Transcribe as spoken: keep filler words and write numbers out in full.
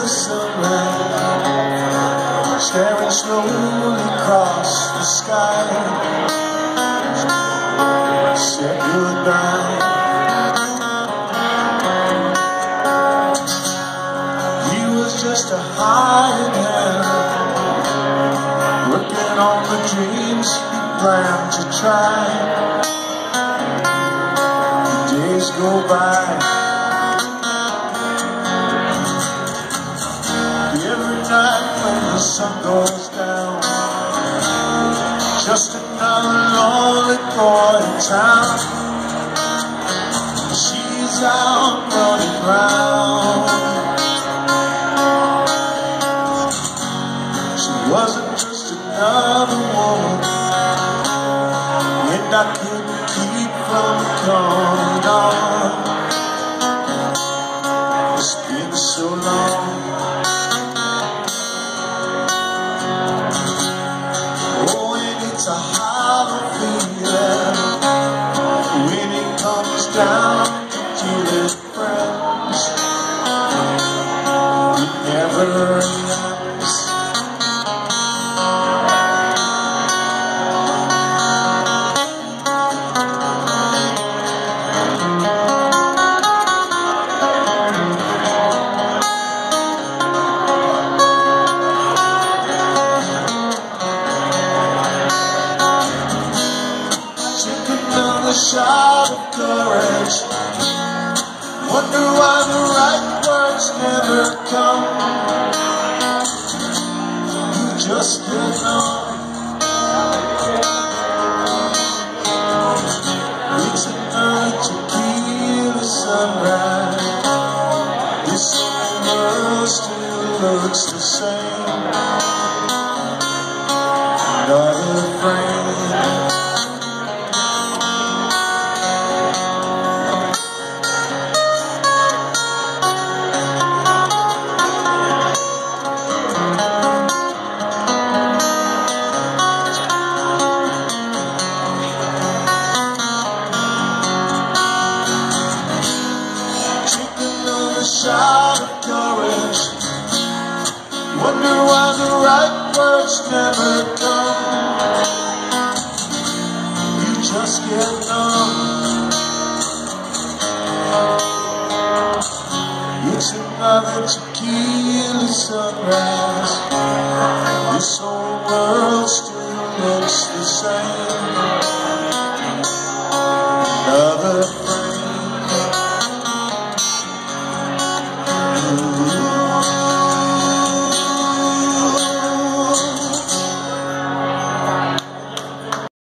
tequila sunrise, staring slowly across the sky, said goodbye. He was just a hired hand, working on the dreams he planned to try. The days go by, every night when the sun goes down, just another lonely boy in town. She's out running round. She wasn't just another woman, and I couldn't keep from coming on. It's been so long. It's a hollow feeling when it comes down to killing friends. It never ends. A shot of courage, wonder why the right words never come. You just get on. It's another tequila sunrise. This world still looks the same. Another frame. A shot of courage, wonder why the right words never come. You just get numb. It's another tequila sunrise. This whole world still looks the same.